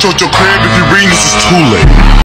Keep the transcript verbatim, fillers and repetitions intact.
out your crib if you reading this, is too late.